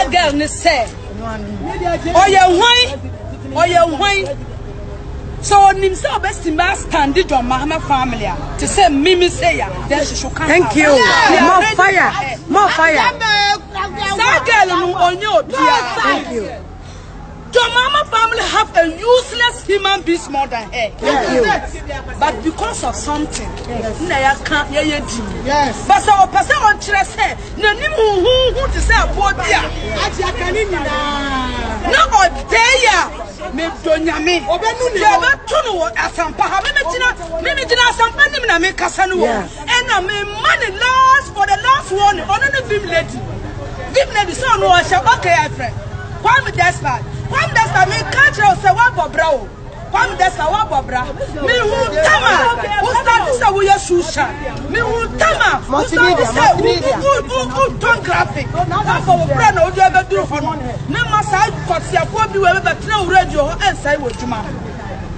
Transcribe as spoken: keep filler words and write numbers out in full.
that girl ni say oh yeah why oh yeah why so nim say best man stand it on Mahama family to say Mimi say ya then she should come. Thank you. More fire, more fire. That girl no on your Thank you. Your Mama family have a useless human being more than her. Thank you. But because of something, yes. can't Yes. But so person on say, no ni who who to say about dia. No odeya me donyame. Ya ba tunu wo Asempa. Ha me tina me me tina Asempa ni na me kasa no wo. And na me money last for the last one. Ono no vim lady. Vim lady so no wa sha okay friend. Why me desperate? Why me desperate? Me catch you say what bobra o. Why me desperate what bobra? Me who tama. Who start this we susha. Me who tama. Multimedia, multimedia. Who who turn graphic. That for bobra no do ever do for no. Me must I cut ya for bi we be tell radio and say wo juma.